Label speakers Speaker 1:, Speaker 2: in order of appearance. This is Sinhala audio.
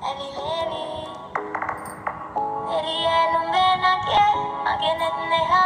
Speaker 1: Levi, Levi, non ben a che, ma che ne ha